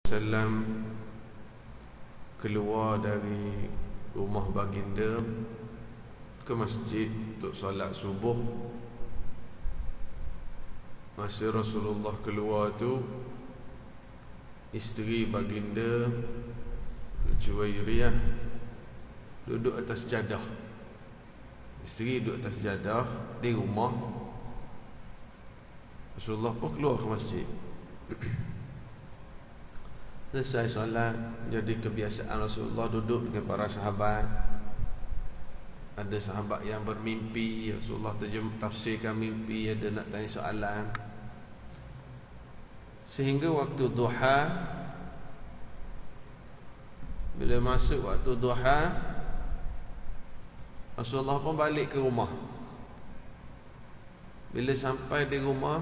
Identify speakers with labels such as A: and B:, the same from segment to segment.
A: Wasallam keluar dari rumah baginda ke masjid untuk solat subuh. Masa Rasulullah keluar tu, isteri baginda Juwairiyah duduk atas jadah. Isteri duduk atas jadah di rumah. Rasulullah pun keluar ke masjid. Selesai solat, jadi kebiasaan Rasulullah duduk dengan para sahabat. Ada sahabat yang bermimpi, Rasulullah tafsirkan mimpi, ada nak tanya soalan. Sehingga waktu duha, bila masuk waktu duha, Rasulullah pun balik ke rumah. Bila sampai di rumah,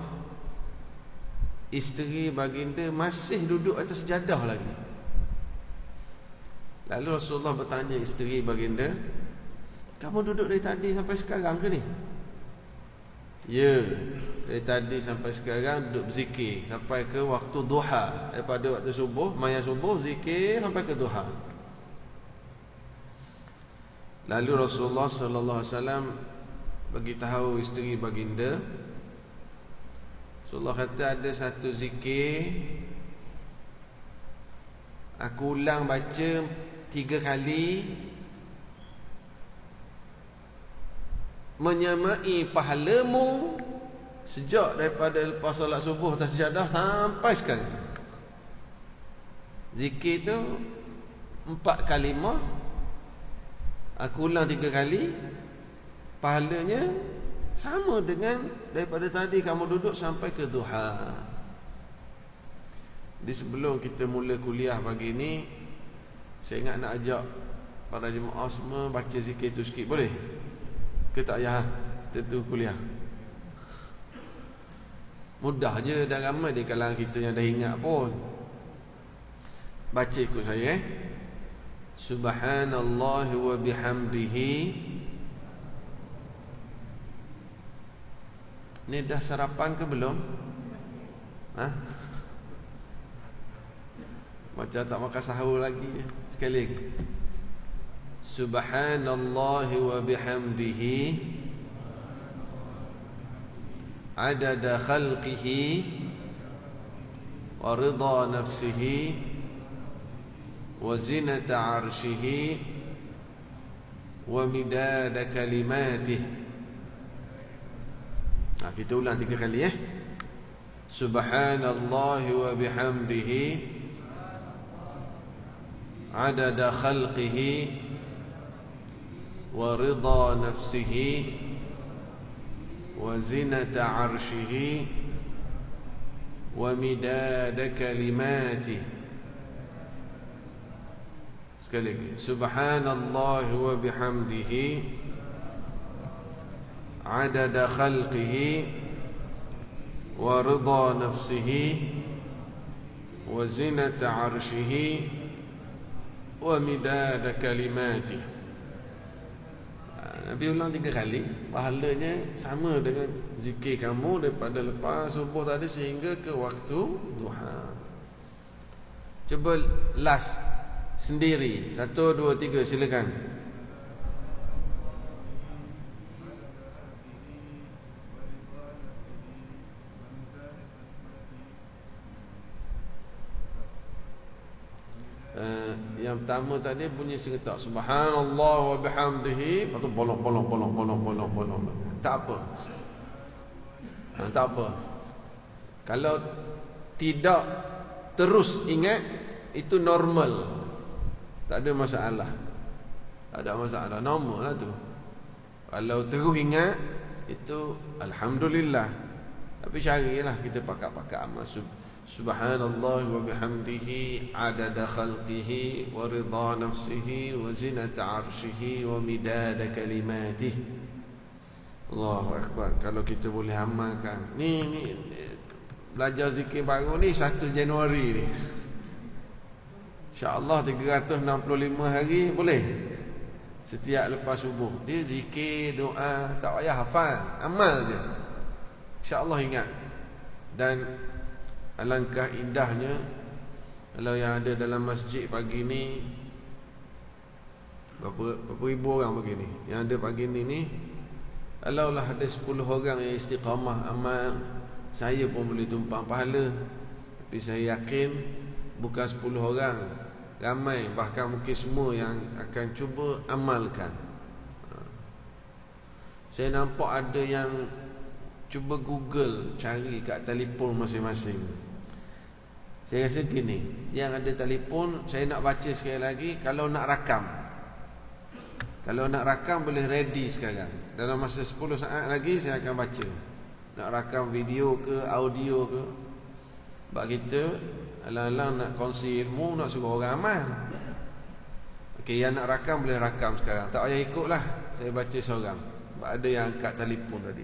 A: isteri baginda masih duduk atas jadah lagi. Lalu Rasulullah bertanya isteri baginda, "Kamu duduk dari tadi sampai sekarang ke ni?" "Ya, dari tadi sampai sekarang duduk berzikir sampai ke waktu duha. Daripada waktu subuh, maya subuh zikir sampai ke duha." Lalu Rasulullah sallallahu alaihi wasallam bagi tahu isteri baginda, Rasulullah kata ada satu zikir aku ulang baca 3 kali, menyamai pahalamu sejak daripada lepas solat subuh atas jadah sampai sekarang. Zikir tu 4 kalimah, aku ulang 3 kali, pahalanya sama dengan daripada tadi kamu duduk sampai ke duha. Di sebelum kita mula kuliah pagi ni, saya ingat nak ajak para jemaah semua baca zikir tu sikit, boleh? Ke tak payah tentu kuliah? Mudah je, dah ramai di kalangan kita yang dah ingat pun. Baca ikut saya. Subhanallah wa bihamdihi. Ni dah sarapan ke belum? Macam tak makan sahur lagi. Sekali lagi. Subhanallah wa bihamdihi adada khalqihi wa ridha nafsihi wa zinata arshihi wa midada kalimatih. Kita ulang 3 kali ya. Subhanallah wa bihamdihi adada khalqihi wa ridha nafsihi wa zinata arshihi wa midada kalimatih. Sekali lagi. Subhanallah wa bihamdihi adada khalqihi wa ridha nafsihi wa zinata arshihi wa midada kalimatih. Nabi ulang 3 kali, pahalanya sama dengan zikir kamu daripada lepas subuh tadi sehingga ke waktu duha. Cuba last sendiri. 1, 2, 3 silakan. Yang pertama tadi bunyi serentak Subhanallah wa bihamdihi, lepas tu bolong. Tak apa. Tak apa. Kalau tidak terus ingat, itu normal. Tak ada masalah. Tak ada masalah, normal lah tu. Kalau terus ingat, itu alhamdulillah. Tapi carilah kita pakat-pakat amal Subhanallah wa bihamdihi adada khalqihi wa ridha nafsihi wa zinata arshihi wa midada kalimatih. Allahu Akbar. Kalau kita boleh amalkan ni belajar zikir baru ni 1 Januari ni, InsyaAllah 365 hari boleh. Setiap lepas subuh dia zikir, doa, tak payah hafal, amal je, InsyaAllah ingat. Dan alangkah indahnya Kalau yang ada dalam masjid pagi ni berapa ribu orang pagi ni. Yang ada pagi ni kalaulah ada 10 orang yang istiqamah amal, saya pun boleh tumpang pahala. Tapi saya yakin bukan 10 orang, ramai, bahkan mungkin semua yang akan cuba amalkan. Saya nampak ada yang cuba Google cari kat telefon masing-masing. Saya rasa gini, yang ada telefon, saya nak baca sekali lagi. Kalau nak rakam boleh ready sekarang. Dalam masa 10 saat lagi saya akan baca. Nak rakam video ke audio ke. Sebab kita alang-alang nak kongsi ilmu, nak suruh orang amal. Okey, yang nak rakam boleh rakam sekarang. Tak payah ikutlah, saya baca seorang. Sebab ada yang angkat telefon tadi.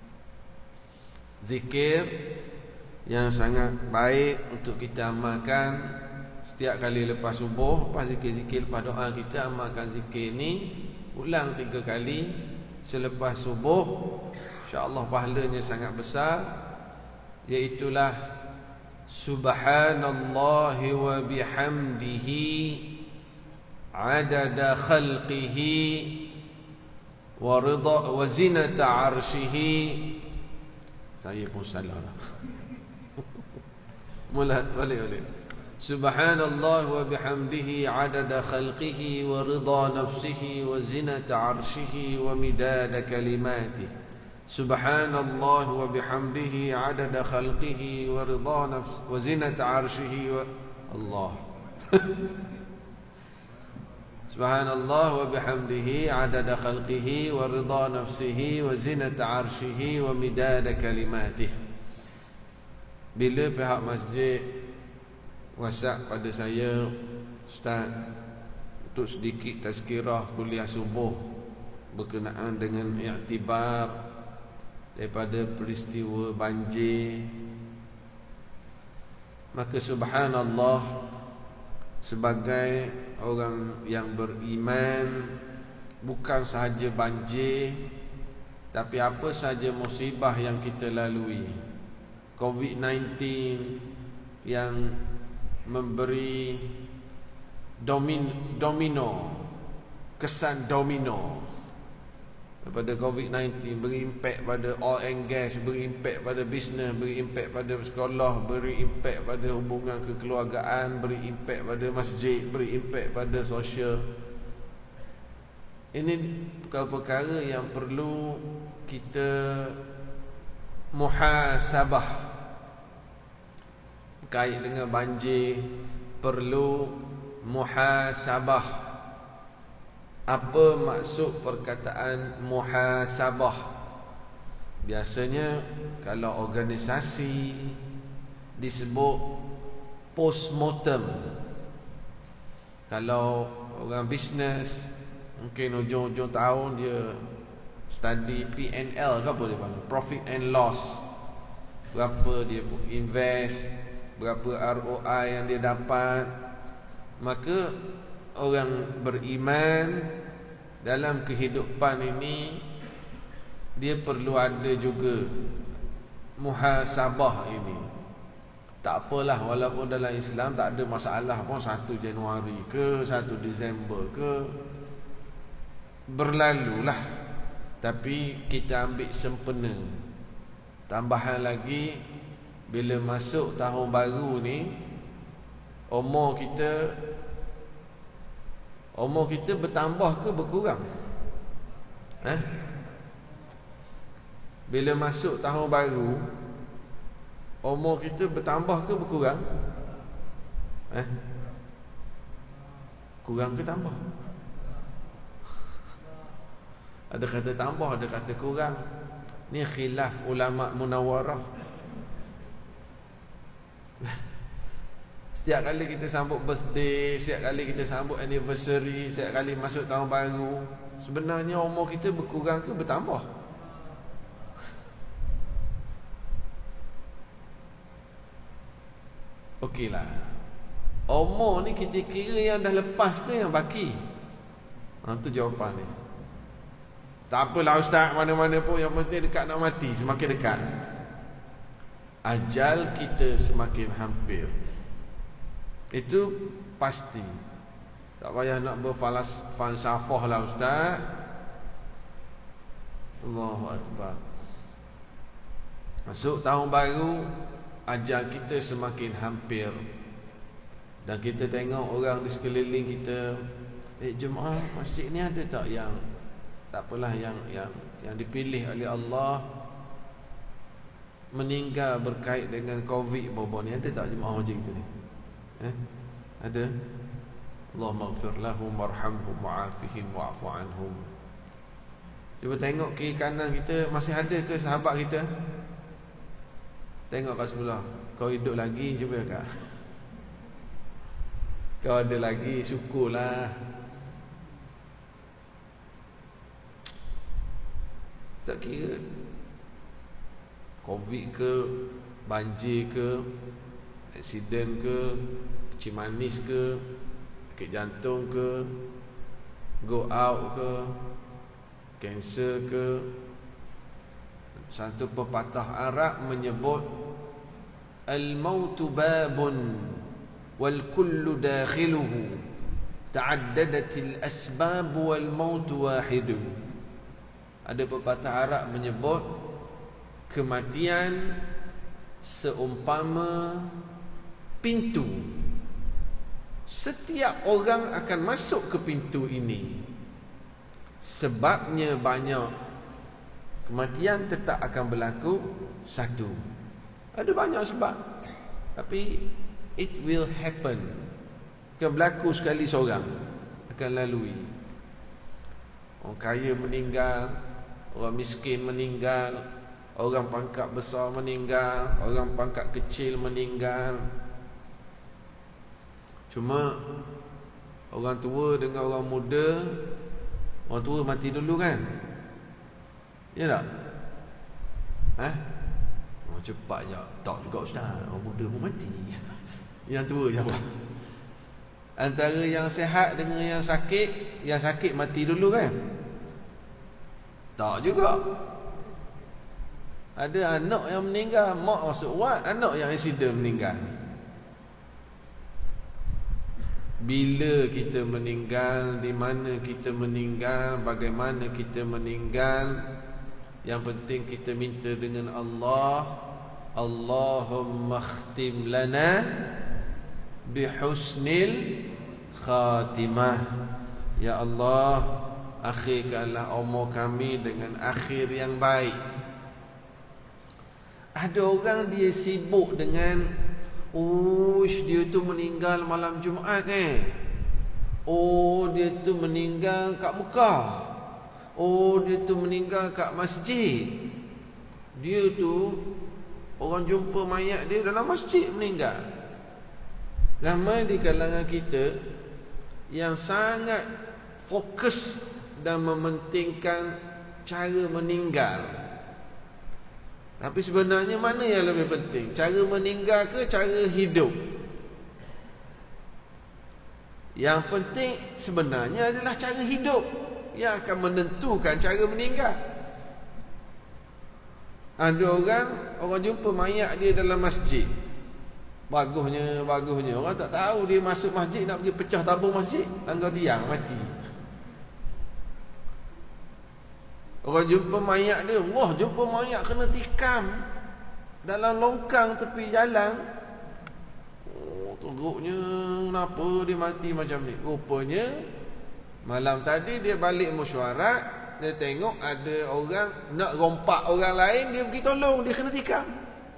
A: Zikir yang sangat baik untuk kita amalkan setiap kali lepas subuh. Lepas zikir-zikir, lepas doa kita amalkan zikir ni, ulang 3 kali selepas subuh. InsyaAllah pahalanya sangat besar. Iaitulah Subhanallahi wa bihamdihi adada khalqihi wa ridha wa zinata arshihi. Saya pun salah lah. Mula balik. Subhanallah wa bihamdihi adada khalqihi wa ridha nafsihi wa zinata arshihi wa midada kalimatihi. Subhanallah wa bihamdihi adada khalqihi wa ridha nafsihi wa zinata arshihi wa Allah. Subhanallah wa bihamdihi adada khalqihi wa ridha nafsihi wa zinata arshihi wa midada kalimatihi. Bila pihak masjid WhatsApp pada saya, Ustaz, untuk sedikit tazkirah kuliah subuh berkenaan dengan iktibar daripada peristiwa banjir, maka subhanallah, sebagai orang yang beriman, bukan sahaja banjir, tapi apa sahaja musibah yang kita lalui, COVID-19 yang memberi domino, kesan domino. Daripada COVID-19 beri impak pada oil and gas, beri impak pada bisnes, beri impak pada sekolah, beri impak pada hubungan kekeluargaan, beri impak pada masjid, beri impak pada sosial. Ini perkara-perkara yang perlu kita muhasabah. Berkait dengan banjir, perlu muhasabah. Apa maksud perkataan muhasabah? Biasanya kalau organisasi disebut postmortem. Kalau orang bisnes, mungkin hujung-hujung tahun dia study P&L ke apa dia panggil, profit and loss. Berapa dia invest, berapa ROI yang dia dapat. Maka orang beriman dalam kehidupan ini, dia perlu ada juga muhasabah ini. Tak apalah, walaupun dalam Islam tak ada masalah pun 1 Januari ke 1 Disember ke, berlalulah. Tapi kita ambil sempena. Tambahan lagi, bila masuk tahun baru ni, umur kita bertambah ke berkurang? Bila masuk tahun baru, umur kita bertambah ke berkurang? Kurang ke tambah? Ada kata tambah, ada kata kurang. Ni khilaf ulama munawarah. Setiap kali kita sambut birthday, setiap kali kita sambut anniversary, setiap kali masuk tahun baru, sebenarnya umur kita berkurang ke bertambah? Okeylah, umur ni kita kira yang dah lepas ke yang baki? Itu jawapan ni. Tak apalah Ustaz, mana-mana pun, yang penting dekat nak mati, semakin dekat. Ajal kita semakin hampir. Itu pasti. Tak payah nak berfalsafah lah ustaz. Allahu Akbar. Masuk tahun baru, ajal kita semakin hampir. Dan kita tengok orang di sekeliling kita, jemaah masjid ni ada tak yang tak apalah yang dipilih oleh Allah meninggal berkait dengan Covid bawah ni, ada tak jemaah macam itu ni? Ada? Allahumma ighfir lahum warhamhum wa'afihim wa'fu anhum. Cuba tengok kiri kanan kita, masih ada ke sahabat kita? Tengok kat sebelah, kau hidup lagi, cuba kak. Kau ada lagi, syukurlah. Tak kira Covid ke, banjir ke, aksiden ke, kecil manis ke, sakit jantung ke, go out ke, kanser ke. Satu pepatah Arab menyebut al-mautu babun wal kullu dakhiluhu, ta'addadatil asbab wal mautu wahidu. Ada pepatah Arab menyebut kematian seumpama pintu. Setiap orang akan masuk ke pintu ini. Sebabnya banyak. Kematian tetap akan berlaku satu. Ada banyak sebab, tapi it will happen. Akan berlaku sekali seorang, akan lalui. Orang kaya meninggal, orang miskin meninggal, orang pangkat besar meninggal, orang pangkat kecil meninggal. Cuma orang tua dengan orang muda, orang tua mati dulu kan? Ya tak? Oh, cepat je. Tak juga ustaz, orang muda pun mati. Yang tua siapa? Antara yang sihat dengan yang sakit mati dulu kan? Tak juga. Ada anak yang meninggal, mak masuk wad, anak yang aksiden meninggal. Bila kita meninggal, di mana kita meninggal, bagaimana kita meninggal, yang penting kita minta dengan Allah, Allahumma khtim lana bihusnil khatimah. Ya Allah, akhirkanlah umur kami dengan akhir yang baik. Ada orang dia sibuk dengan dia tu meninggal malam Jumaat dia tu meninggal kat Mekah. Dia tu meninggal kat masjid. Dia tu orang jumpa mayat dia dalam masjid meninggal. Ramai di kalangan kita yang sangat fokus dan mementingkan cara meninggal. Tapi sebenarnya mana yang lebih penting? Cara meninggal ke cara hidup? Yang penting sebenarnya adalah cara hidup yang akan menentukan cara meninggal. Ada orang jumpa mayat dia dalam masjid. Bagusnya orang tak tahu dia masuk masjid nak pergi pecah tabung masjid, tangga tiang mati. Orang jumpa mayat dia, jumpa mayat kena tikam dalam longkang tepi jalan. Teruknya kenapa dia mati macam ni? Rupanya malam tadi dia balik mesyuarat, dia tengok ada orang nak rompak orang lain, dia pergi tolong, dia kena tikam.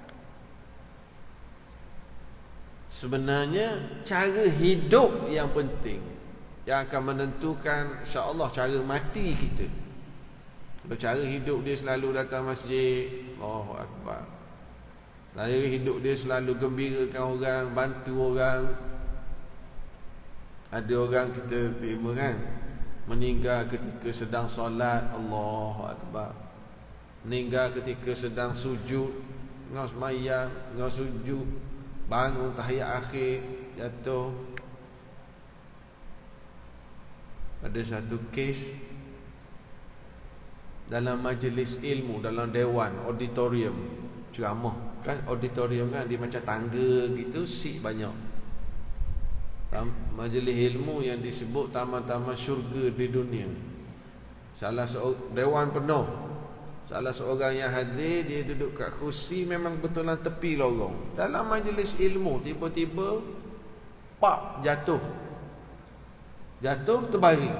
A: Sebenarnya cara hidup yang penting, yang akan menentukan insya-Allah cara mati kita. Kalau cara hidup dia selalu datang masjid, Allahu Akbar. Cara hidup dia selalu gembirakan orang, bantu orang. Ada orang kita terima kan, meninggal ketika sedang solat, Allahu Akbar. Meninggal ketika sedang sujud, ngau semayang, ngau sujud, bangun tahiyat akhir, jatuh. Ada satu kes dalam majlis ilmu, dalam dewan, auditorium, ceramah kan, auditorium kan dia macam tangga gitu, seat banyak. majlis ilmu yang disebut taman-taman syurga di dunia. Salah seorang dewan penuh, salah seorang yang hadir, dia duduk kat kursi memang betulan tepi lorong. Dalam majlis ilmu tiba-tiba pak jatuh terbaring.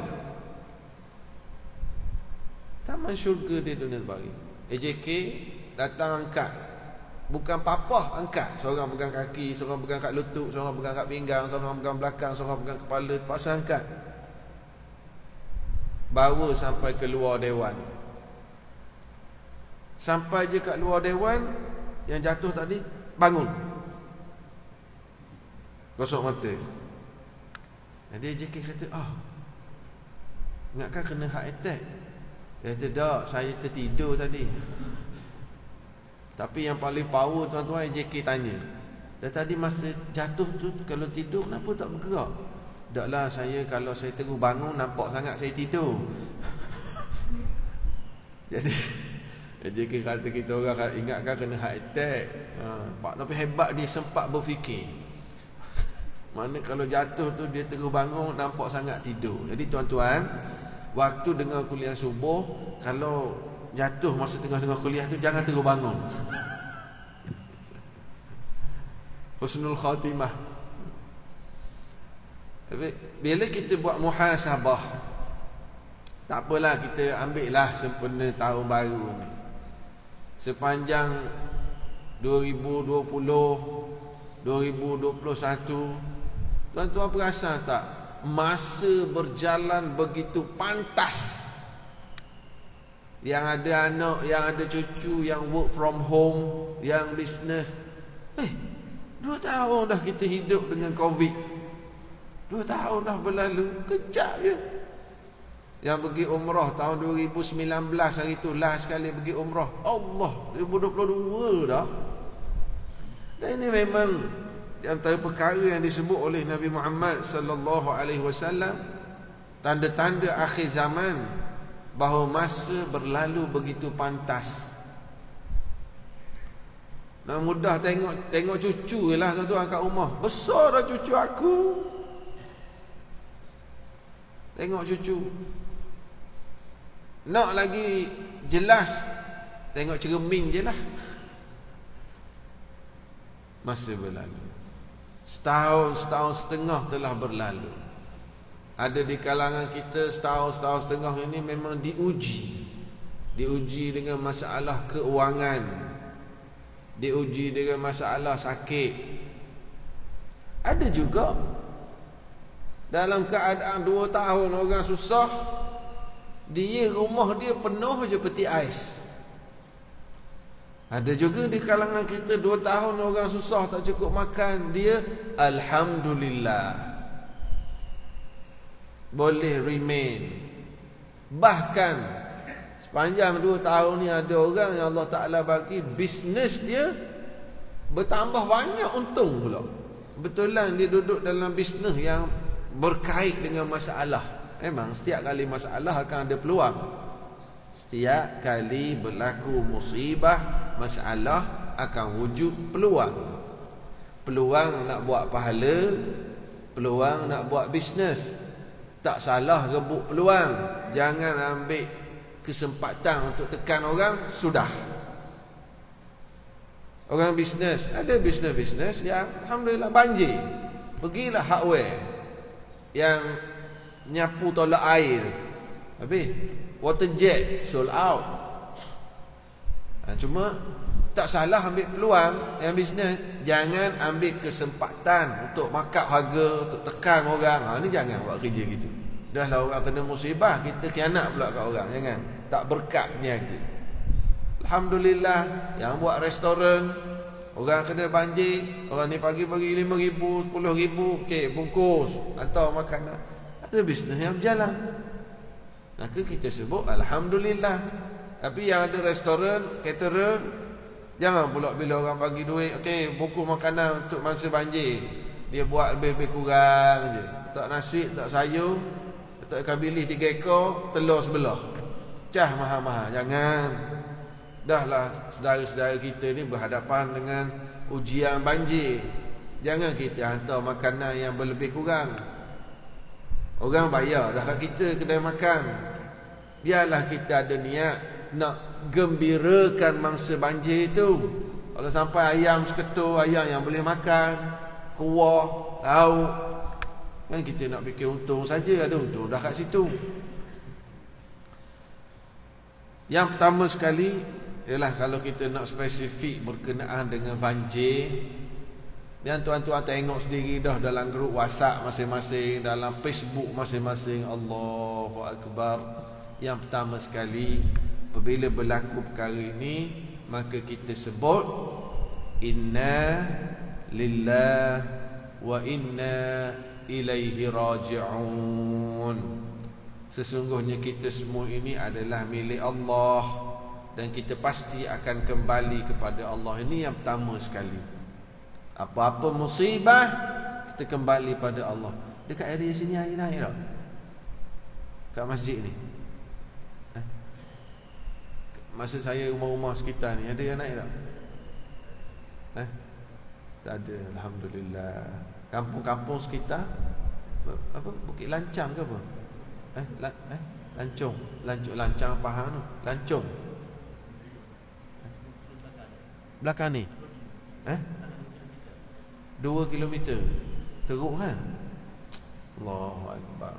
A: Taman syurga di dunia terbaring. AJK datang angkat. Bukan papah angkat. Seorang pegang kaki, seorang pegang kat lutut, seorang pegang kat pinggang, seorang pegang belakang, seorang pegang kepala, terpaksa angkat. Bawa sampai keluar dewan. Sampai je kat luar dewan, yang jatuh tadi bangun. Gosok mata. Jadi JK kata, ingatkan kena heart attack. Dia kata, tak, saya tertidur tadi. Tapi yang paling power tuan-tuan, JK tanya, dah tadi masa jatuh tu kalau tidur kenapa tak bergerak? Taklah, saya kalau saya terus bangun nampak sangat saya tidur. Jadi JK kata kita orang ingatkan kena heart attack. Tapi hebat dia sempat berfikir. Mana kalau jatuh tu dia terus bangun nampak sangat tidur. Jadi tuan-tuan, waktu dengar kuliah subuh, kalau jatuh masa tengah-tengah kuliah tu jangan terus bangun. Husnul khatimah. Bila kita buat muhasabah, tak apalah, kita ambil lah sempena tahun baru ni. Sepanjang 2020, 2021, tuan-tuan perasan tak, masa berjalan begitu pantas. Yang ada anak, yang ada cucu, yang work from home, yang business. 2 tahun dah kita hidup dengan COVID. 2 tahun dah berlalu, kejap je. Yang pergi umrah tahun 2019 hari tu, last sekali pergi umrah. Allah, 2022 dah. Dan ini memang di antara perkara yang disebut oleh Nabi Muhammad sallallahu alaihi wasallam, tanda-tanda akhir zaman, bahawa masa berlalu begitu pantas. Nak mudah tengok cucu je lah tuan-tuan kat rumah. Besar dah cucu aku. Tengok cucu. Nak lagi jelas, tengok cermin je lah. Masa berlalu. Setahun setengah telah berlalu. Ada di kalangan kita setahun setengah ini memang diuji dengan masalah keuangan, diuji dengan masalah sakit. Ada juga dalam keadaan 2 tahun orang susah, rumah dia penuh je peti ais. Ada juga di kalangan kita 2 tahun orang susah tak cukup makan, dia alhamdulillah boleh remain. Bahkan sepanjang 2 tahun ni ada orang yang Allah Ta'ala bagi bisnes dia bertambah banyak untung pula. Betulan dia duduk dalam bisnes yang berkait dengan masalah. Memang setiap kali masalah akan ada peluang. Setiap kali berlaku musibah, masalah, akan wujud peluang. Peluang nak buat pahala, peluang nak buat bisnes. Tak salah rebut peluang. Jangan ambil kesempatan untuk tekan orang. Sudah. Orang bisnes, ada bisnes-bisnes yang alhamdulillah banjir. Pergilah hardware yang nyapu tolak air, habis water jet sold out. Cuma tak salah ambil peluang yang bisnes. Jangan ambil kesempatan untuk markup harga, untuk tekan orang. Ni jangan buat kerja gitu. Dah lah orang kena musibah, kita khianat pula kat orang. Jangan. Tak berkat niaga. Alhamdulillah, yang buat restoran, orang kena banjir, orang ni pagi bagi 5,000, 10,000, okey, bungkus atau makanan. Ada bisnes yang berjalan. Maka kita sebut alhamdulillah. Tapi yang ada restoran, caterer, jangan pula bila orang bagi duit, okey, bungkus makanan untuk masa banjir, dia buat lebih-lebih kurang je. Tak nasi, tak sayur, tak ikan bilis 3 ekor, telur sebelah. Cah mahal-mahal. Jangan. Dahlah saudara-saudara kita ni berhadapan dengan ujian banjir. Jangan kita hantar makanan yang berlebih kurang. Orang bayar dah kat kita kedai makan. Biarlah kita ada niat nak gembirakan mangsa banjir itu. Kalau sampai ayam seketul, ayam yang boleh makan, kuah, lauk, kan kita nak fikir untung saja, ada untung dah kat situ. Yang pertama sekali ialah kalau kita nak spesifik berkenaan dengan banjir, dan tuan-tuan tengok sendiri dah dalam grup WhatsApp masing-masing, dalam Facebook masing-masing. Allahu Akbar. Yang pertama sekali, apabila berlaku perkara ini, maka kita sebut inna lillah wa inna ilaihi raji'un. Sesungguhnya kita semua ini adalah milik Allah dan kita pasti akan kembali kepada Allah. Ini yang pertama sekali. Apa-apa musibah, kita kembali pada Allah. Dekat area sini air naik tak? Kat masjid ni. Maksud saya rumah-rumah sekitar ni, ada yang naik tak? Tak ada, alhamdulillah. Kampung-kampung sekitar apa? Bukit Lancang ke apa? Lancung. Lancang Pahang tu. Lancung. Belakang ni. 2 kilometer. Teruk kan? Allahu Akbar.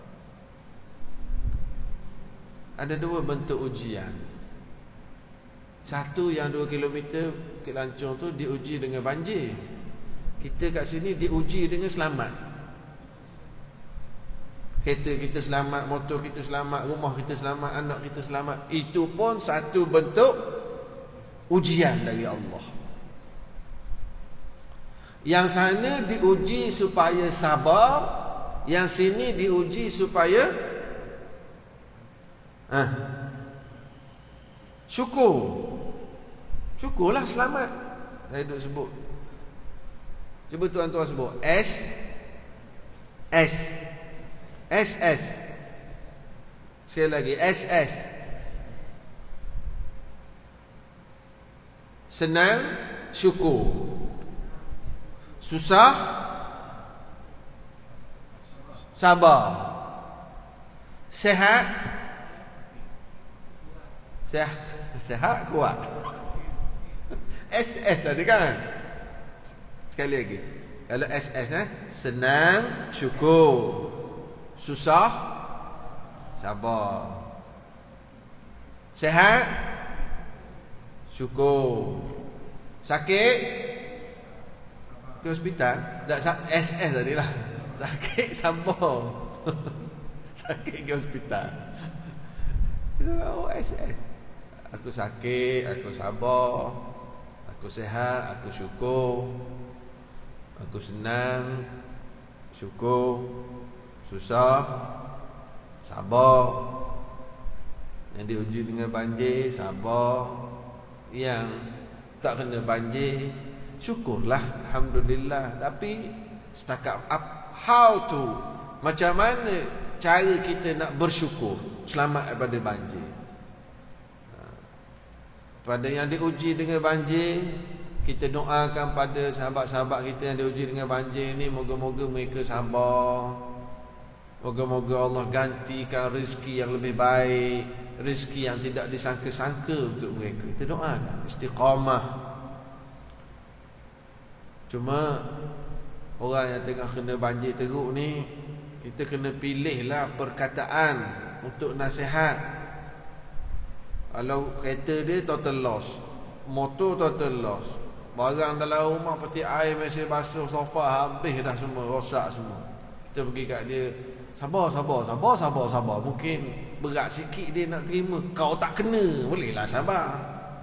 A: Ada dua bentuk ujian. Satu yang 2 kilometer ke Lancung tu diuji dengan banjir. Kita kat sini diuji dengan selamat. Kereta kita selamat, motor kita selamat, rumah kita selamat, anak kita selamat. Itu pun satu bentuk ujian dari Allah. Yang sana diuji supaya sabar, yang sini diuji supaya syukur. Syukurlah selamat. Saya duk sebut. Cuba tuan-tuan sebut SS. Sekali lagi SS. Senang, syukur. Susah, sabar. Sehat, kuat. SS tadi kan. Sekali lagi. Kalau SS senang, syukur. Susah, sabar. Sehat, syukur. Sakit, ke hospital. SS tadi lah. Sakit, sabar. Sakit, ke hospital. Itu SS. Aku sakit, aku sabar. Aku sehat, aku syukur. Aku senang, syukur. Susah, sabar. Yang diuji dengan banjir, sabar. Yang tak kena banjir, syukurlah, alhamdulillah. Tapi setakat how to, macam mana cara kita nak bersyukur selamat daripada banjir. Pada yang diuji dengan banjir, kita doakan pada sahabat-sahabat kita yang diuji dengan banjir ni, moga-moga mereka sabar. Moga-moga Allah gantikan rezeki yang lebih baik, rezeki yang tidak disangka-sangka untuk mereka. Kita doakan istiqamah. Cuma orang yang tengah kena banjir teruk ni, kita kena pilihlah perkataan untuk nasihat. Kalau kereta dia total loss, motor total loss, barang dalam rumah peti air, mesin basuh, sofa habis dah semua, rosak semua. Kita pergi kat dia, sabar. Mungkin berat sikit dia nak terima. Kau tak kena, bolehlah sabar.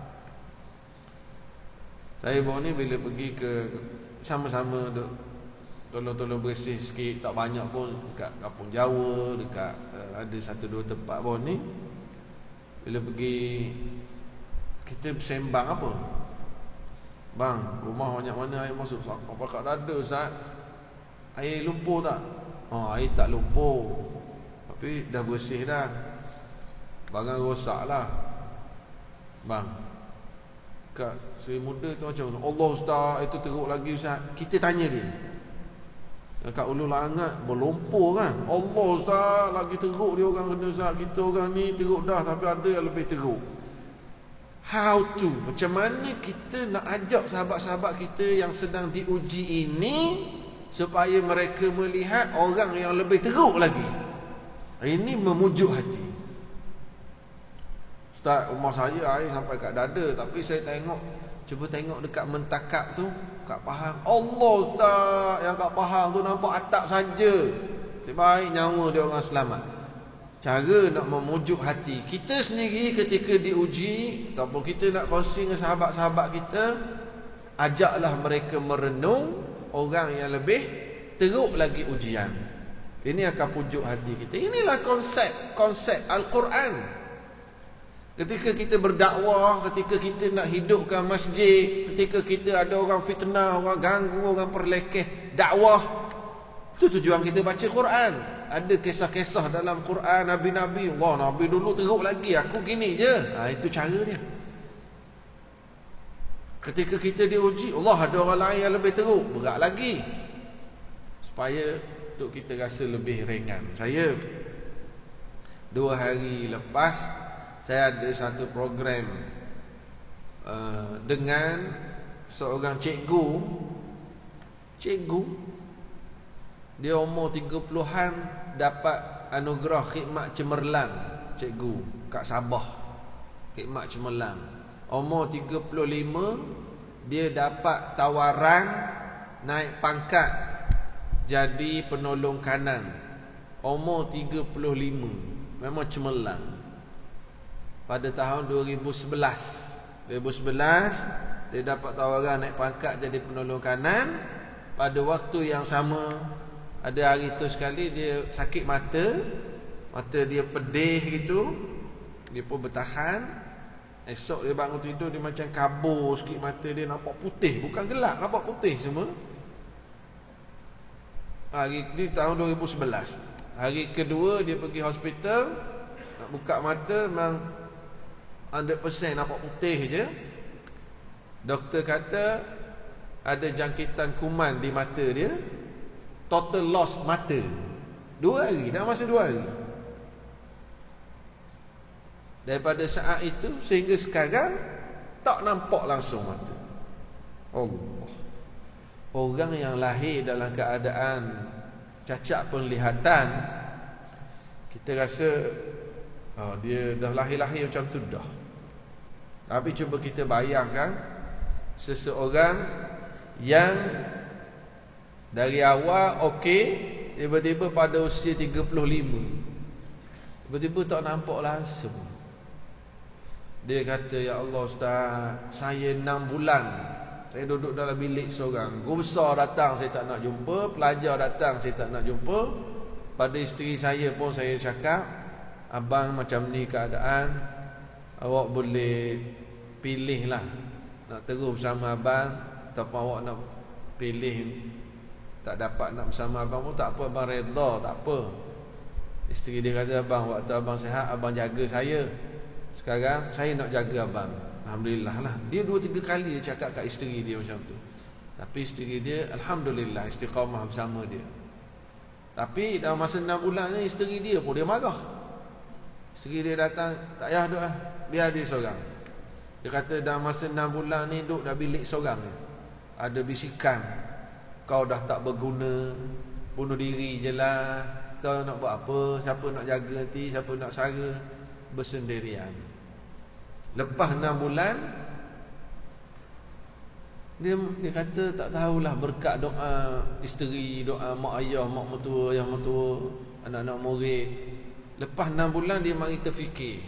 A: Saya baru ni bila pergi ke sama-sama duk tolong-tolong bersih sikit, tak banyak pun, dekat Kampung Jawa, dekat ada 1-2 tempat baru ni. Bila pergi, kita bersembang apa? Bang, rumah banyak mana air masuk? Apa kat dada Ustaz? Air lumpur tak? Air tak lumpur, tapi dah bersih dah. Barang rosak lah. Bang, kat Seri Muda tu macam mana? Allah Ustaz, itu teruk lagi Ustaz. Kita tanya dia, Kat Ulul Angat berlumpur kan. Allah Ustaz, lagi teruk dia orang kena Ustaz. Kita orang ni teruk dah, tapi ada yang lebih teruk. How to? Macam mana kita nak ajak sahabat-sahabat kita yang sedang diuji ini supaya mereka melihat orang yang lebih teruk lagi. Ini memujuk hati. Ustaz, rumah saya air sampai kat dada, tapi saya tengok, cuba tengok dekat mentakap tu, kat pahang. Allah Ustaz, yang kat pahang tu nampak atap saja. Sebaik nyawa dia orang selamat. Cara nak memujuk hati kita sendiri ketika diuji, ataupun kita nak kongsi dengan sahabat-sahabat kita, ajaklah mereka merenung orang yang lebih teruk lagi ujian. Ini akan pujuk hati kita. Inilah konsep Al-Quran. Ketika kita berdakwah, ketika kita nak hidupkan masjid, ketika kita ada orang fitnah, orang ganggu, orang perlekeh dakwah, itu tujuan kita baca Quran. Ada kisah-kisah dalam Quran Nabi-Nabi. Allah, Nabi dulu teruk lagi, aku gini je. Itu cara dia. Ketika kita diuji, Allah ada orang lain yang lebih teruk, berat lagi, supaya untuk kita rasa lebih ringan. Saya 2 hari lepas, saya ada satu program dengan seorang cikgu. Dia umur 30-an, dapat anugerah khidmat cemerlang. Cikgu kat Sabah, khidmat cemerlang. Umur 35, dia dapat tawaran naik pangkat jadi penolong kanan. Umur 35, memang cemerlang. Pada tahun 2011 dia dapat tawaran naik pangkat jadi penolong kanan. Pada waktu yang sama, ada hari tu sekali dia sakit mata dia pedih gitu. Dia pun bertahan. Esok dia bangun tidur, dia macam kabur sikit mata dia, nampak putih, bukan gelap, nampak putih semua. Hari ni tahun 2011. Hari kedua dia pergi hospital, nak buka mata, memang 100% nampak putih je. Doktor kata ada jangkitan kuman di mata dia, total loss mata. 2 hari, dalam masa 2 hari. Daripada saat itu sehingga sekarang tak nampak langsung mata. Allah. Orang yang lahir dalam keadaan cacat penglihatan, kita rasa dia dah lahir-lahir macam tu dah. Tapi cuba kita bayangkan seseorang yang dari awal okey, tiba-tiba pada usia 35 tiba-tiba tak nampak langsung. Dia kata, ya Allah Ustaz, saya 6 bulan saya duduk dalam bilik seorang. Guru besar datang, saya tak nak jumpa. Pelajar datang, saya tak nak jumpa. Pada isteri saya pun saya cakap, abang macam ni keadaan, awak boleh pilih lah, nak terus bersama abang, ataupun awak nak pilih tak dapat nak bersama abang pun tak apa, abang redha, tak apa. Isteri dia kata, abang, waktu abang sihat, abang jaga saya. Sekarang saya nak jaga abang. Alhamdulillah lah. Dia 2-3 kali dia cakap kat isteri dia macam tu. Tapi isteri dia alhamdulillah istiqamah bersama dia. Tapi dalam masa 6 bulan ni isteri dia pun dia marah. Isteri dia datang, tak payah duduk lah, biar dia seorang. Dia kata dalam masa 6 bulan ni duduk dah bilik seorang ni, ada bisikan, kau dah tak berguna, bunuh diri je lah, kau nak buat apa, siapa nak jaga nanti, siapa nak sara, bersendirian. Lepas 6 bulan dia kata tak tahulah, berkat doa isteri, doa mak ayah, mak mertua, yang mertua, anak-anak murid. Lepas 6 bulan dia mari terfikir,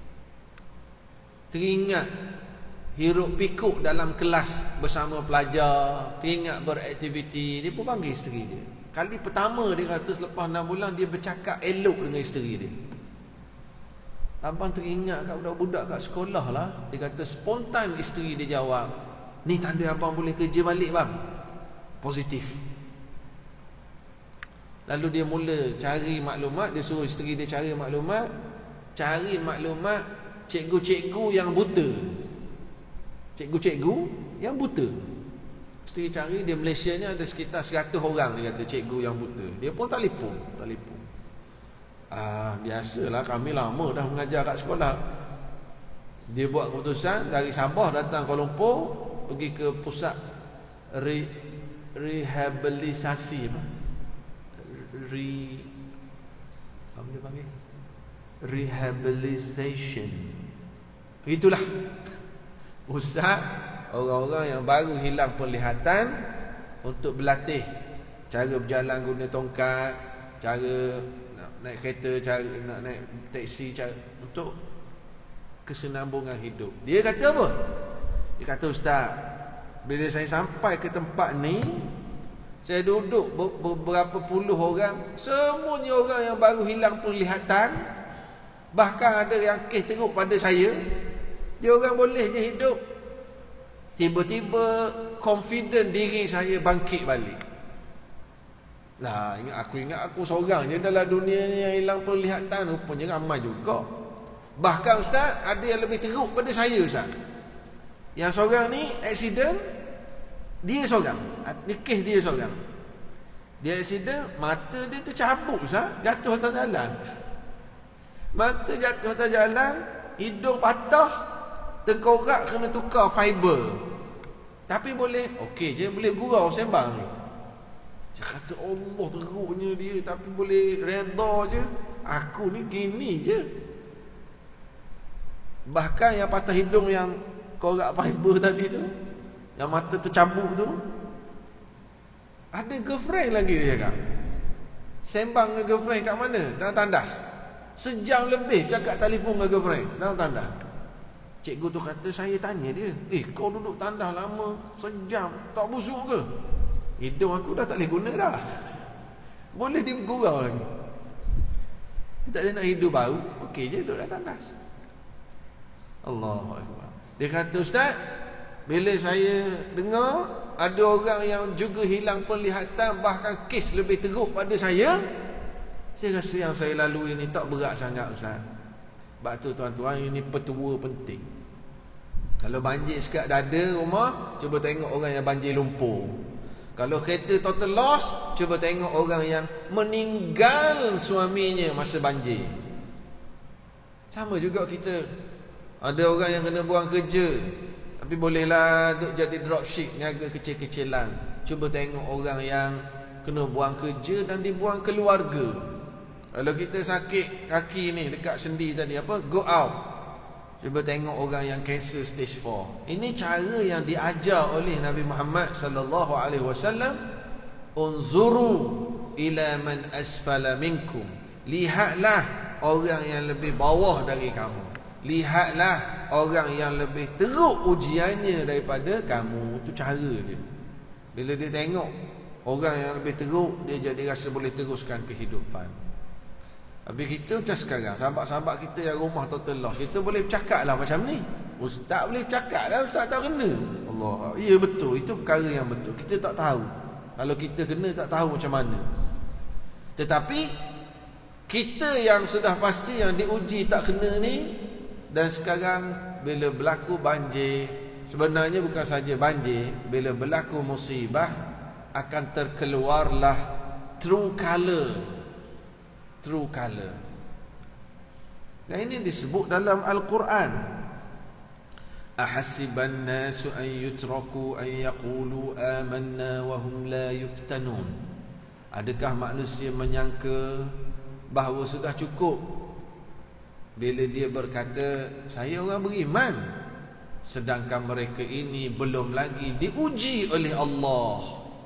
A: teringat hiruk pikuk dalam kelas bersama pelajar, teringat beraktiviti. Dia pun panggil isteri dia. Kali pertama dia kata selepas 6 bulan dia bercakap elok dengan isteri dia. Abang teringat kat budak-budak kat sekolah lah. Dia kata spontan isteri dia jawab, ni tanda abang boleh kerja balik bang. Positif. Lalu dia mula cari maklumat. Dia suruh isteri dia cari maklumat. Cari maklumat cikgu-cikgu yang buta. Cikgu-cikgu yang buta. Mesti cari. Di Malaysia ni ada sekitar 100 orang, dia kata, cikgu yang buta. Dia pun telefon. Biasalah, kami lama dah mengajar kat sekolah. Dia buat keputusan dari Sabah datang Kuala Lumpur, pergi ke pusat rehabilitasi apa dia panggil? Rehabilitation. Itulah pusat orang-orang yang baru hilang penglihatan untuk berlatih cara berjalan guna tongkat, cara nak naik kereta, cara nak naik teksi, cara untuk kesenambungan hidup. Dia kata apa? Dia kata, Ustaz, bila saya sampai ke tempat ni, saya duduk beberapa puluh orang, semuanya orang yang baru hilang penglihatan, bahkan ada yang kes teruk pada saya. Dia orang boleh je hidup. Tiba-tiba confident diri saya bangkit balik. Lah, ingat aku seorang je dalam dunia ni yang hilang penglihatan. Rupanya ramai juga. Bahkan Ustaz, ada yang lebih teruk pada saya, Ustaz. Yang seorang ni accident, dia seorang. Kes dia seorang. Dia accident, mata dia tercabut, Ustaz, jatuh atas jalan. Mata jatuh atas jalan, hidung patah, tengkorak kena tukar fiber. Tapi boleh, okey je, boleh gurau sembang ni. Saya kata, Allah teruknya dia, tapi boleh redha je. Aku ni gini je. Bahkan yang patah hidung, yang korak fiber tadi tu, yang mata tercabut tu, ada girlfriend lagi dia cakap. Sembang dengan girlfriend kat mana? Dalam tandas. Sejam lebih cakap telefon dengan girlfriend dalam tandas. Cikgu tu kata, saya tanya dia, kau duduk tandas lama sejam, tak busuk ke? Hidung aku dah tak boleh guna dah. Boleh digurau lagi. Tak ada nak hidup baru, okey je duduk dalam tandas. Allahu Akbar. Dia kata, Ustaz, bila saya dengar ada orang yang juga hilang penglihatan, bahkan kes lebih teruk pada saya rasa yang saya lalui ini tak berat sangat, Ustaz. Sebab tu tuan-tuan, ini petua penting. Kalau banjir sekat dada rumah, cuba tengok orang yang banjir lumpur. Kalau kereta total loss, cuba tengok orang yang meninggal suaminya masa banjir. Sama juga kita. Ada orang yang kena buang kerja, tapi bolehlah duk jadi dropship, niaga kecil-kecilan. Cuba tengok orang yang kena buang kerja dan dibuang keluarga. Kalau kita sakit kaki ni dekat sendi tadi, apa, go out, cuba tengok orang yang cancer stage 4. Ini cara yang diajar oleh Nabi Muhammad sallallahu alaihi wasallam. Unzuru ila man asfala minkum. Lihatlah orang yang lebih bawah dari kamu. Lihatlah orang yang lebih teruk ujiannya daripada kamu. Itu cara dia. Bila dia tengok orang yang lebih teruk, dia jadi rasa boleh teruskan kehidupan. Habis kita macam sekarang, sahabat-sahabat kita yang rumah total loss, kita boleh bercakap lah macam ni. Ustaz boleh bercakap lah, Ustaz tak kena. Allah, ya betul, itu perkara yang betul. Kita tak tahu. Kalau kita kena, tak tahu macam mana. Tetapi kita yang sudah pasti yang diuji tak kena ni, dan sekarang bila berlaku banjir, sebenarnya bukan saja banjir, bila berlaku musibah, akan terkeluarlah true colour. True color. Dan ini disebut dalam Al-Quran. Ahasiban nasu an yutraku an yaqulu amanna wa hum la yuftanun. Adakah manusia menyangka bahawa sudah cukup bila dia berkata saya orang beriman, sedangkan mereka ini belum lagi diuji oleh Allah.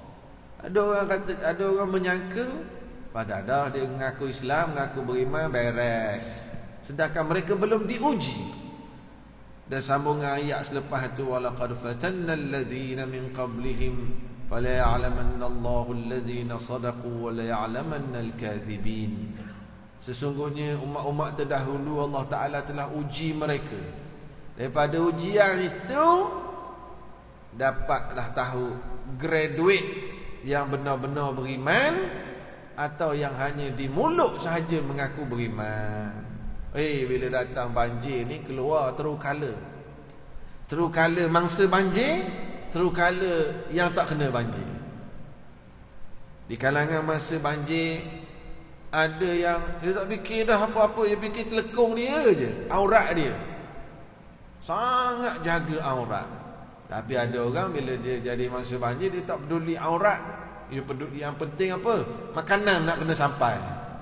A: Ada orang menyangka padahal dia mengaku Islam, mengaku beriman, beres. Sedangkan mereka belum diuji. Dan sambungan ayat selepas itu, walaqad fatanna alladhina min qablihim fala ya'lamanna Allahu alladhina sadaqu wa la ya'lamanna al-kadhibin. Sesungguhnya umat-umat terdahulu Allah Ta'ala telah uji mereka. Daripada ujian itu dapatlah tahu graduate yang benar-benar beriman atau yang hanya di mulut sahaja mengaku beriman. Bila datang banjir ni keluar true color. True color mangsa banjir, terukala yang tak kena banjir. Di kalangan masa banjir, ada yang dia tak fikir dah apa-apa, dia fikir telekung dia je, aurat dia. Sangat jaga aurat. Tapi ada orang bila dia jadi masa banjir, dia tak peduli aurat. Dia peduli yang penting apa? Makanan nak kena sampai.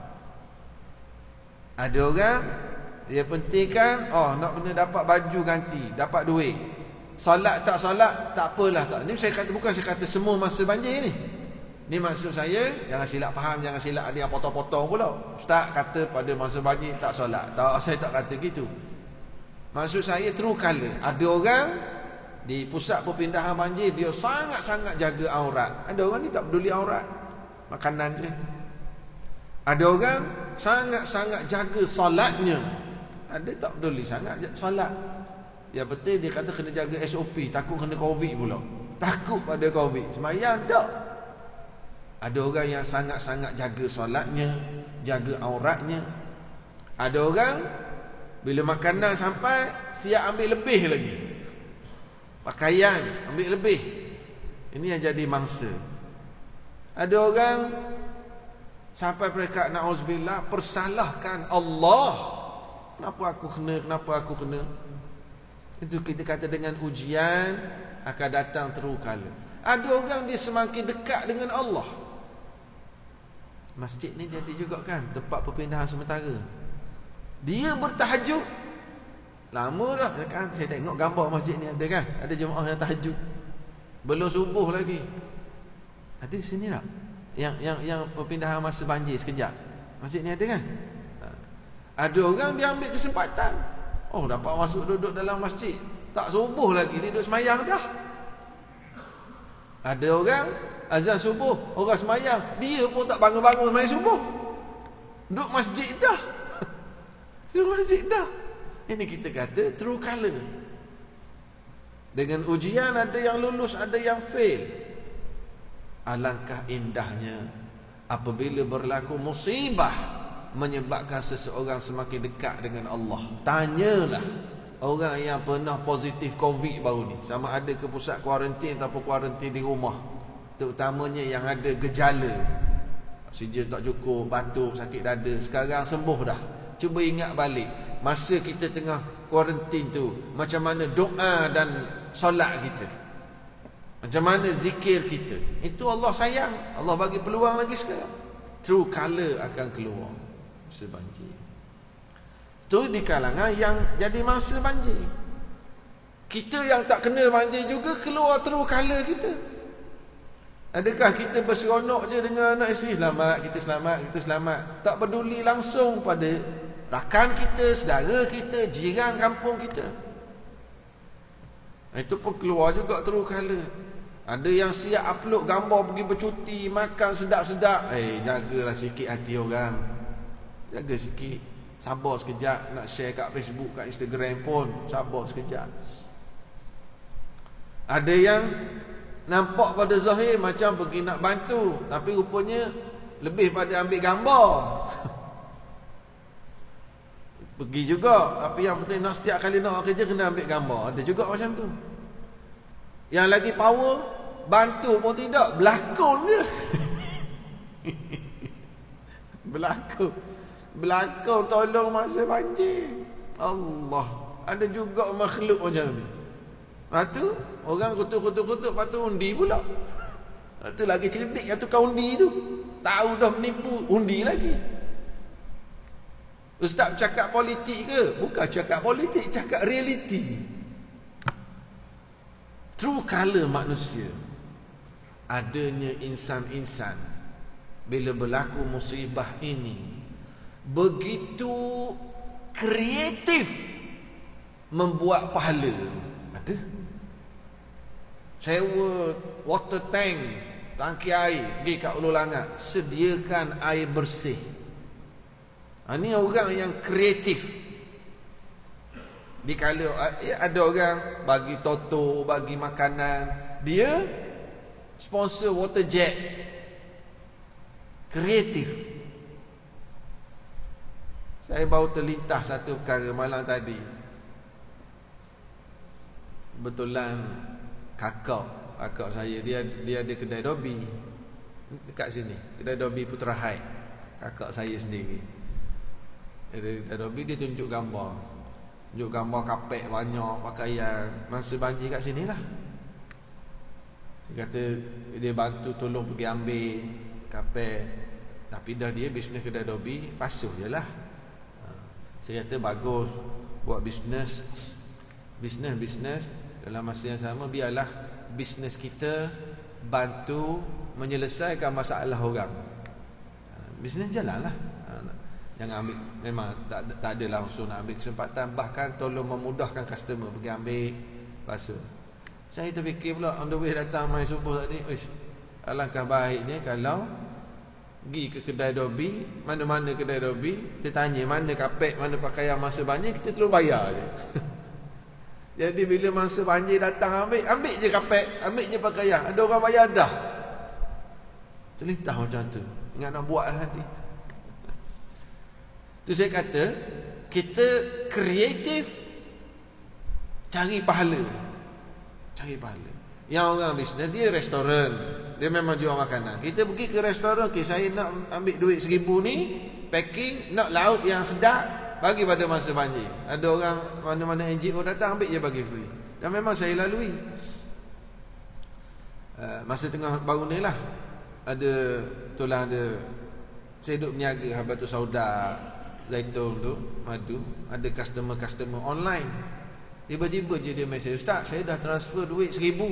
A: Ada orang dia pentingkan nak kena dapat baju ganti, dapat duit. Solat tak solat tak apalah tak. Ni saya kata, bukan saya kata semua masa banjir ni. Ni maksud saya, jangan silap faham, jangan silap ada yang potong-potong pula. Ustaz kata pada masa banjir tak solat. Tak, saya tak kata gitu. Maksud saya terukala ada orang di pusat perpindahan banjir, dia sangat-sangat jaga aurat. Ada orang ni tak peduli aurat, makanan je. Ada orang sangat-sangat jaga solatnya. Ada tak peduli sangat solat. Yang penting dia kata kena jaga SOP, takut kena COVID pula. Takut pada COVID. Semayang tak. Ada orang yang sangat-sangat jaga solatnya, jaga auratnya. Ada orang bila makanan sampai, siap ambil lebih lagi. Pakaian ambil lebih. Ini yang jadi mangsa. Ada orang sampai peringkat na'uzubillah persalahkan Allah. Kenapa aku kena? Kenapa aku kena? Itu kita kata dengan ujian akan datang terukala. Ada orang dia semakin dekat dengan Allah. Masjid ni jadi juga kan tempat perpindahan sementara. Dia bertahajud lama dah kan. Saya tengok gambar masjid ni ada kan, ada jemaah yang tahajud belum subuh lagi. Ada sini tak yang perpindahan masa banjir sekejap? Masjid ni ada kan? Ada orang dia ambil kesempatan, dapat masuk duduk dalam masjid, tak subuh lagi dia duduk semayang dah. Ada orang azan subuh, orang semayang, dia pun tak bangun-bangun semayang subuh, duduk masjid dah. Duduk masjid dah. Ini kita kata terukala. Dengan ujian ada yang lulus, ada yang fail. Alangkah indahnya apabila berlaku musibah menyebabkan seseorang semakin dekat dengan Allah. Tanyalah orang yang pernah positif COVID baru ni, sama ada ke pusat kuarantin ataupun kuarantin di rumah, terutamanya yang ada gejala oksigen tak cukup, batuk, sakit dada, sekarang sembuh dah. Cuba ingat balik masa kita tengah kuarantin tu, macam mana doa dan solat kita, macam mana zikir kita. Itu Allah sayang, Allah bagi peluang lagi sekarang. True color akan keluar masa banjir. Itu di kalangan yang jadi masa banjir. Kita yang tak kena banjir juga keluar true color kita. Adakah kita berseronok je dengan anak isteri, selamat, kita selamat, kita selamat, tak peduli langsung pada rakan kita, saudara kita, jiran kampung kita. Itu pun keluar juga true color. Ada yang siap upload gambar pergi bercuti, makan sedap-sedap. Jagalah sikit hati orang. Jaga sikit. Sabar sekejap. Nak share kat Facebook, kat Instagram pun sabar sekejap. Ada yang nampak pada zahir macam pergi nak bantu, tapi rupanya lebih pada ambil gambar. Pergi juga, tapi yang penting nak setiap kali nak kerja kena ambil gambar. Ada juga macam tu. Yang lagi power, bantu pun tidak, berlakon je. Berlakon tolong masa banjir. Allah, ada juga makhluk macam ni. Lepas tu orang kutuk-kutuk, lepas tu undi pula. Lepas tu lagi cerdik yang tukar undi tu, tahu dah menipu, undi lagi. Ustaz cakap politik ke? Bukan cakap politik, cakap realiti. True color manusia. Adanya insan-insan bila berlaku musibah ini begitu kreatif membuat pahala. Ada sewa water tank, tangki air di kat Ulu Langat, sediakan air bersih. Ini orang yang kreatif. Dikala ada orang bagi toto, bagi makanan, dia sponsor water jet. Kreatif. Saya baru terlintas satu perkara malam tadi. Kebetulan kakak akak saya dia ada kedai dobi dekat sini, kedai dobi Putra Hai, kakak saya sendiri. Kedai dobi dia tunjuk gambar kapek banyak, pakaian masa banjir kat sini lah. Dia kata dia bantu tolong pergi ambil kapek, tapi dah dia bisnes kedai dobi pasuh je lah. Saya kata bagus buat bisnes dalam masa yang sama biarlah bisnes kita bantu menyelesaikan masalah orang. Bisnes jalanlah. Jangan ambil, memang tak adalah usul nak ambil kesempatan, bahkan tolong memudahkan customer pergi ambil basuh. Saya terfikir pula on the way datang mai subuh tadi, alangkah baiknya kalau pergi ke kedai dobi, mana-mana kedai dobi, kita tanya mana kapek, mana pakaian masa banjir, kita terus bayar je. Jadi bila masa banjir datang ambil je kapek, ambil je pakaian, ada orang bayar dah. Terlintah macam tu. Ingat nak buat lah nanti. Tu saya kata, kita kreatif cari pahala. Yang orang bisnes dia restoran, dia memang jual makanan. Kita pergi ke restoran, saya nak ambil duit 1,000 ni, packing, nak lauk yang sedap, bagi pada masa banjir. Ada orang mana-mana NGO datang, ambil je bagi free. Dan memang saya lalui. Masa tengah baru ni lah, ada saya duduk meniaga Habatus Sauda, zaitun tu, madu. Ada customer online. Tiba-tiba je dia mesej, "Ustaz, saya dah transfer duit 1,000.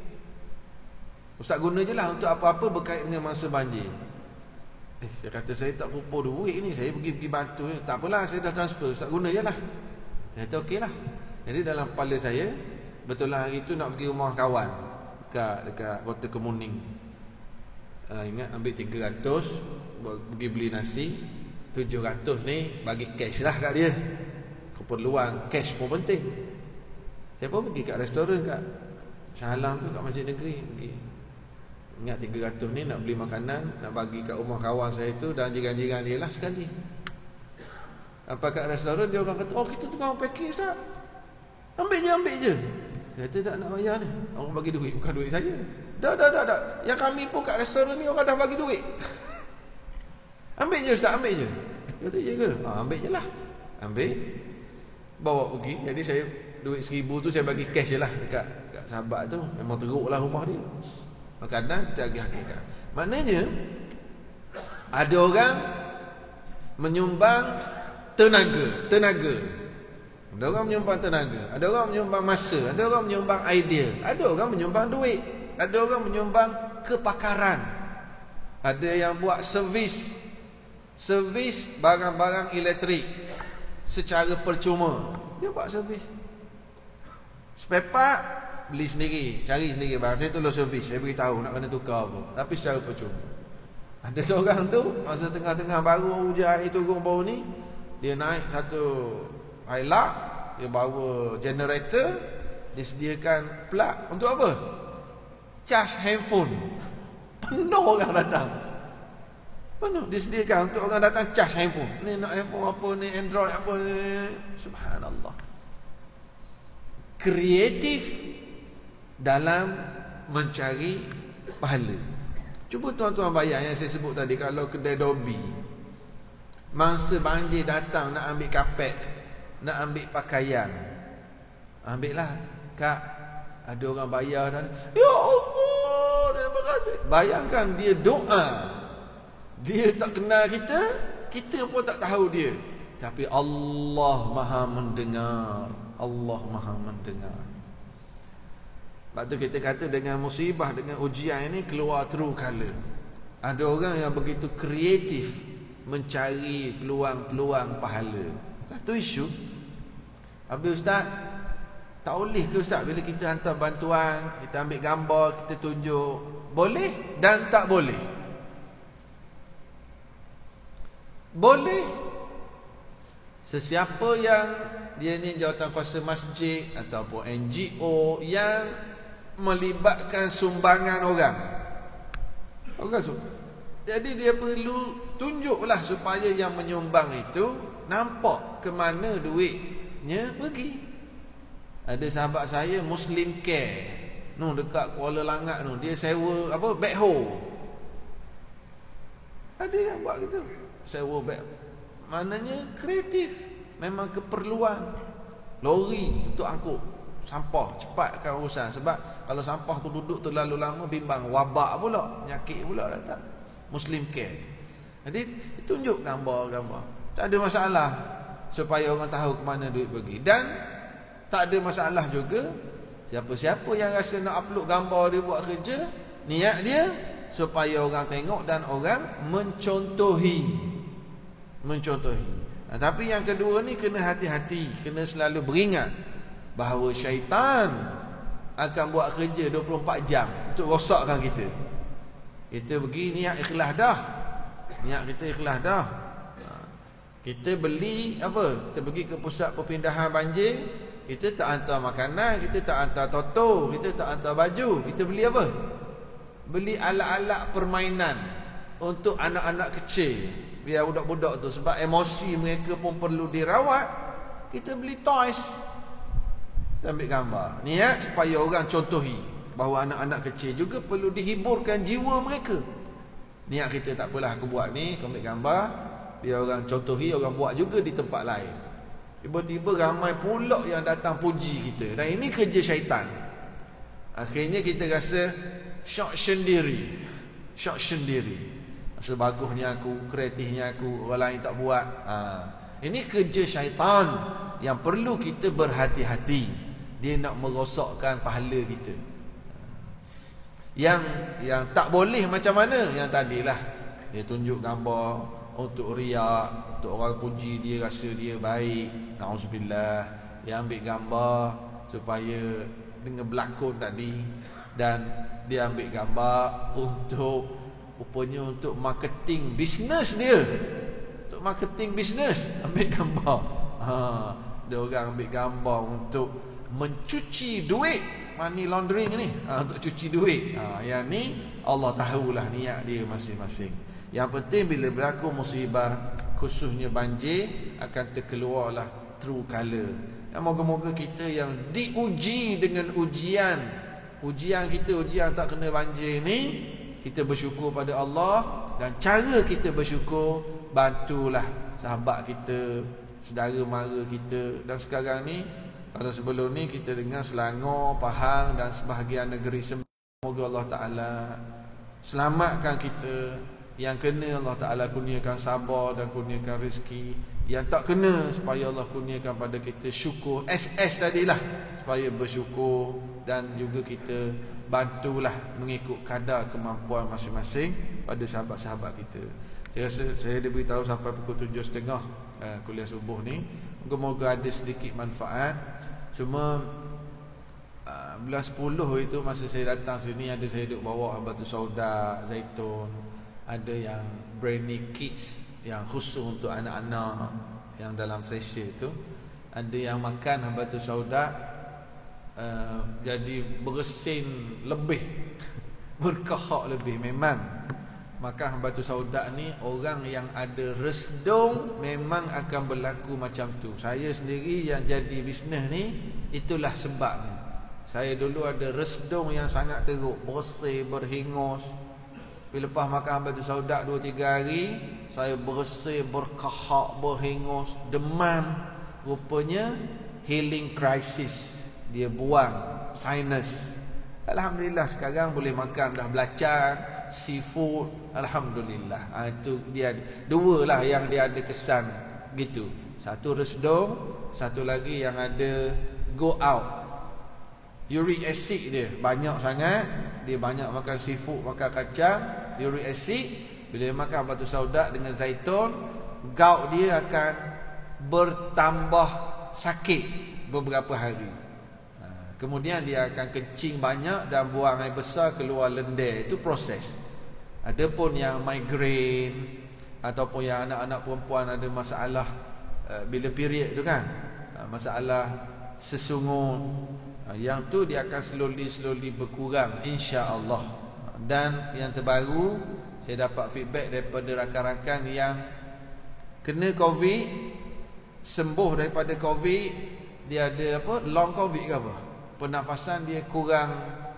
A: Ustaz guna je lah untuk apa-apa berkait dengan masa banjir." Saya kata, saya tak pupur duit ni, saya pergi bantu. Tak apalah, saya dah transfer, Ustaz guna je lah. Dia kata okey lah. Jadi dalam kepala saya, betul lah hari tu nak pergi rumah kawan dekat Kota Kemuning. Ingat ambil 300, pergi beli nasi. 700 ni bagi cash lah kat dia. Keperluan cash pun penting. Saya pun pergi kat restoran kat Shah Alam tu, kat Masjid Negeri pergi. Ingat 300 ni nak beli makanan, nak bagi kat rumah kawan saya tu dan jiran-jiran dia lah sekali. Apa kat restoran dia orang kata, "Oh, kita tengah packing, Ustaz. Ambil je." Saya kata, "Tak nak bayar ni. Orang bagi duit, bukan duit saya." Dah. Yang kami pun kat restoran ni orang dah bagi duit. "Ambil je, Ustaz, ambil je." Dia kata, "Ya ke?" Ambil je lah. Ambil, bawa pergi. Jadi saya duit 1,000 tu saya bagi cash je lah dekat sahabat tu. Memang teruk lah rumah dia. Kadang kita agih-agihkan. Maknanya ada orang menyumbang tenaga. Ada orang menyumbang tenaga, ada orang menyumbang masa, ada orang menyumbang idea, ada orang menyumbang duit, ada orang menyumbang kepakaran. Ada yang buat servis barang-barang elektrik secara percuma. Dia buat servis. Spare part beli sendiri, cari sendiri barang. Saya tolong servis, saya beritahu nak kena tukar apa, tapi secara percuma. Ada seorang tu masa tengah-tengah baru hujan air turun baru ni, dia naik satu Hilux, dia bawa generator, dia sediakan plug untuk apa? Charge handphone. Penuh orang datang. Penuh disediakan untuk orang datang charge handphone. Ni nak handphone apa ni, Android apa ni. Subhanallah. Kreatif dalam mencari pahala. Cuba tuan-tuan bayang yang saya sebut tadi. Kalau kedai dobi, masa banjir datang nak ambil kapek, nak ambil pakaian, ambil lah Kak, ada orang bayar dan, "Ya Allah, terima kasih." Bayangkan dia doa. Dia tak kenal kita, kita pun tak tahu dia, tapi Allah Maha mendengar. Allah Maha mendengar. Sebab tu kita kata dengan musibah, dengan ujian ini keluar true color. Ada orang yang begitu kreatif mencari peluang-peluang pahala. Satu isu, habis Ustaz, tak boleh ke Ustaz bila kita hantar bantuan, kita ambil gambar, kita tunjuk? Boleh dan tak boleh. Boleh. Sesiapa yang dia ni jawatankuasa masjid ataupun NGO yang melibatkan sumbangan orang, jadi dia perlu tunjuklah supaya yang menyumbang itu nampak ke mana duitnya pergi. Ada sahabat saya Muslim Care, dekat Kuala Langat dia sewa apa, backhoe. Ada yang buat gitu, sewa back. Maknanya kreatif, memang keperluan. Lori untuk angkut sampah, cepatkan urusan. Sebab kalau sampah tu duduk terlalu lama, bimbang wabak pula, penyakit pula datang. Muslim Care. Jadi tunjuk gambar-gambar, tak ada masalah, supaya orang tahu ke mana duit pergi. Dan tak ada masalah juga siapa-siapa yang rasa nak upload gambar dia buat kerja, niat dia supaya orang tengok dan orang mencontohi. Tapi yang kedua ni kena hati-hati, kena selalu beringat bahawa syaitan akan buat kerja 24 jam untuk rosakkan kita. Kita pergi niat ikhlas dah, niat kita ikhlas dah. Kita beli apa? Kita pergi ke pusat perpindahan banjir, kita tak hantar makanan, kita tak hantar toto, kita tak hantar baju. Kita beli apa? Beli alat-alat permainan untuk anak-anak kecil, biar budak-budak tu, sebab emosi mereka pun perlu dirawat. Kita beli toys, kita ambil gambar, niat supaya orang contohi bahawa anak-anak kecil juga perlu dihiburkan jiwa mereka. Niat kita, tak apalah aku buat ni, aku ambil gambar biar orang contohi, orang buat juga di tempat lain. Tiba-tiba ramai pula yang datang puji kita, dan ini kerja syaitan. Akhirnya kita rasa syok sendiri. Sebagusnya aku, kreatifnya aku, orang lain tak buat. Ini kerja syaitan yang perlu kita berhati-hati. Dia nak merosakkan pahala kita. Yang tak boleh macam mana? Yang tadilah, dia tunjuk gambar untuk riak, untuk orang puji dia, rasa dia baik, na'udzubillah. Dia ambil gambar supaya dengan berlakon tadi, dan dia ambil gambar untuk, rupanya untuk marketing bisnes dia. Untuk marketing bisnes, ambil gambar. Dia orang ambil gambar untuk mencuci duit, money laundering ni, untuk cuci duit. Yang ni Allah tahulah niat dia masing-masing. Yang penting bila berlaku musibah, khususnya banjir, akan terkeluarlah true colour. Dan moga-moga kita yang diuji dengan ujian kita, ujian tak kena banjir ni, kita bersyukur pada Allah. Dan cara kita bersyukur, bantulah sahabat kita, saudara mara kita. Dan sekarang ni, kalau sebelum ni kita dengar Selangor, Pahang dan sebahagian negeri Sembilan. Semoga Allah Ta'ala selamatkan kita. Yang kena Allah Ta'ala kurniakan sabar dan kurniakan rezeki. Yang tak kena, supaya Allah kurniakan pada kita syukur. SS tadilah, supaya bersyukur. Dan juga kita bantulah mengikut kadar kemampuan masing-masing pada sahabat-sahabat kita. Saya rasa saya dah beritahu sampai pukul 7.30 kuliah subuh ni. Moga-moga ada sedikit manfaat. Cuma bulan 10 itu, masa saya datang sini, ada saya duduk bawa Habatus Sauda, zaitun. Ada yang Brainy Kids, yang khusus untuk anak-anak yang dalam sesi itu. Ada yang makan Habatus Sauda, jadi bersin lebih, berkahak lebih. Memang makan Habatus Sauda ni, orang yang ada resdung memang akan berlaku macam tu. Saya sendiri yang jadi bisnes ni, itulah sebabnya. Saya dulu ada resdung yang sangat teruk, bersih, berhingus. Bila lepas makan Habatus Sauda 2-3 hari, saya bersih, berkahak, berhingus, demam. Rupanya healing crisis, dia buang sinus. Alhamdulillah sekarang boleh makan dah belacan, seafood. Alhamdulillah. Itu dia dua lah yang dia ada kesan gitu. Satu resdung, satu lagi yang ada go out. Uric acid dia banyak sangat. Dia banyak makan seafood, makan kacang, uric acid. Bila dia makan Habatus Sauda dengan zaitun, gout dia akan bertambah sakit beberapa hari. Kemudian dia akan kencing banyak dan buang air besar, keluar lendir. Itu proses. Adapun yang migraine ataupun yang anak-anak perempuan ada masalah bila period tu kan, masalah sesungun, yang tu dia akan slowly berkurang, insya-Allah. Dan yang terbaru, saya dapat feedback daripada rakan-rakan yang kena COVID, sembuh daripada COVID, dia ada apa, long COVID ke apa, pernafasan dia kurang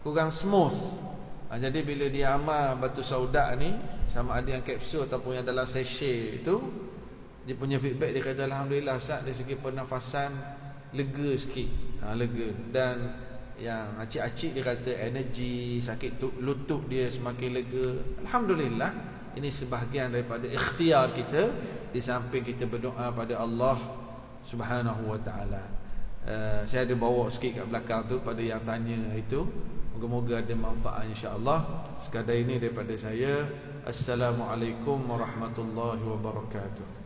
A: kurang smooth. Jadi bila dia amal batu sauda ni, sama ada yang kapsul ataupun yang dalam sachet itu, dia punya feedback, dia kata alhamdulillah Ustaz, dari segi pernafasan lega sikit, lega. Dan yang acik-acik dia kata energi, sakit lutut dia semakin lega. Alhamdulillah, ini sebahagian daripada ikhtiar kita di samping kita berdoa pada Allah Subhanahu wa taala. Saya ada bawa sikit kat belakang tu pada yang tanya itu. Moga-moga ada manfaat insya-Allah. Sekadar ini daripada saya. Assalamualaikum warahmatullahi wabarakatuh.